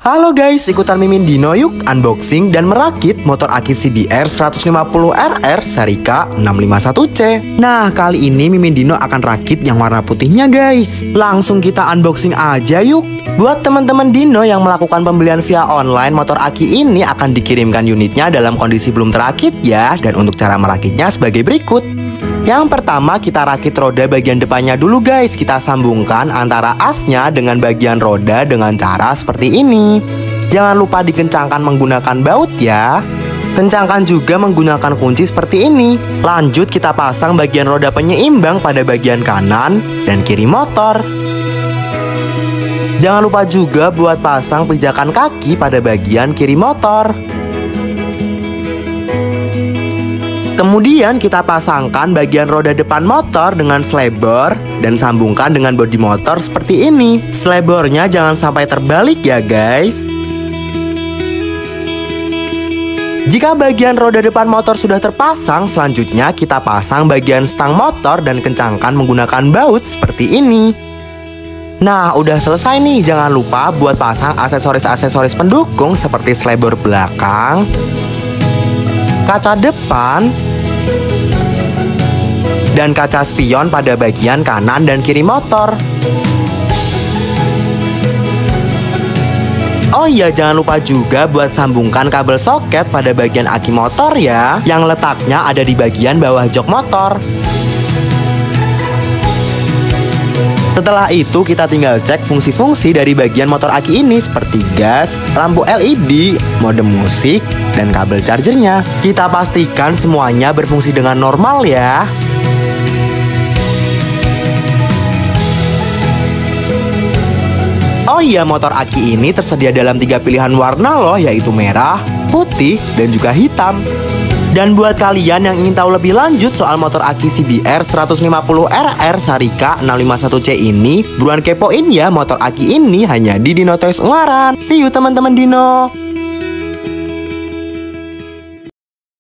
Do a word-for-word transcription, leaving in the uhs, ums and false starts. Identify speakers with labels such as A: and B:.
A: Halo guys, ikutan Mimin Dino yuk unboxing dan merakit motor aki C B R seratus lima puluh R R seri K enam lima satu C. Nah, kali ini Mimin Dino akan rakit yang warna putihnya guys. Langsung kita unboxing aja yuk. Buat teman-teman Dino yang melakukan pembelian via online, motor aki ini akan dikirimkan unitnya dalam kondisi belum terakit ya. Dan untuk cara merakitnya sebagai berikut. Yang pertama, kita rakit roda bagian depannya dulu guys. Kita sambungkan antara asnya dengan bagian roda dengan cara seperti ini. Jangan lupa dikencangkan menggunakan baut ya. Kencangkan juga menggunakan kunci seperti ini. Lanjut kita pasang bagian roda penyeimbang pada bagian kanan dan kiri motor. Jangan lupa juga buat pasang pijakan kaki pada bagian kiri motor. Kemudian kita pasangkan bagian roda depan motor dengan slebor dan sambungkan dengan bodi motor seperti ini. Slebornya jangan sampai terbalik ya guys. Jika bagian roda depan motor sudah terpasang, selanjutnya kita pasang bagian stang motor dan kencangkan menggunakan baut seperti ini. Nah, udah selesai nih. Jangan lupa buat pasang aksesoris-aksesoris pendukung seperti slebor belakang, kaca depan, dan kaca spion pada bagian kanan dan kiri motor. Oh iya, jangan lupa juga buat sambungkan kabel soket pada bagian aki motor ya, yang letaknya ada di bagian bawah jok motor. Setelah itu kita tinggal cek fungsi-fungsi dari bagian motor aki ini seperti gas, lampu L E D, mode musik, dan kabel chargernya. Kita pastikan semuanya berfungsi dengan normal ya. Oh iya, motor aki ini tersedia dalam tiga pilihan warna loh, yaitu merah, putih, dan juga hitam. Dan buat kalian yang ingin tahu lebih lanjut soal motor aki C B R seratus lima puluh R R seri K enam lima satu C ini, buruan kepoin ya motor aki ini hanya di Dino Toys Ungaran. See you teman-teman Dino.